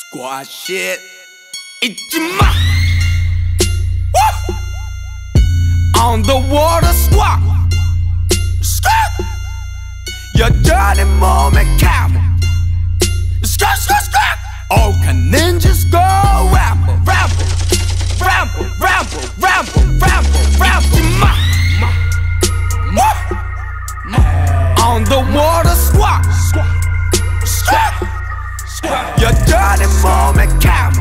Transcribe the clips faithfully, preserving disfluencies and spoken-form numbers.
Squash it. Ichima. Woo! On the water squat. Skirt. Your dirty moment camel. Skirt, skirt, skirt. Oh, can ninjas go ramble, ramble, ramble, ramble, ramble, ramble, ramble. Ichima. Woo! On the water squat. Skirt. Your dirty moment camel.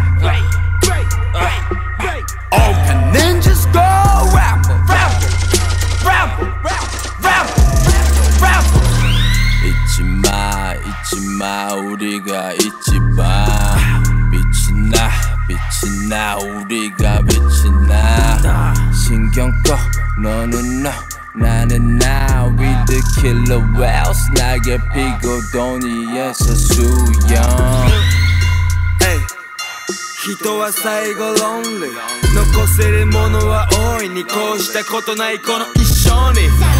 Oh, can ninjas go ramble, ramble, ramble, ramble, ramble. 잊지마, 잊지마, 우리가 잊지마. 빛이 나, 빛이 나, 우리가 빛이 나. 신경 꺼, 너는 너, 나는 나. We the killer whales, 날개 피고 도니에서 수영. Hey. 人は最後 lonely 残せるものは大いにこうしたことないこの一生に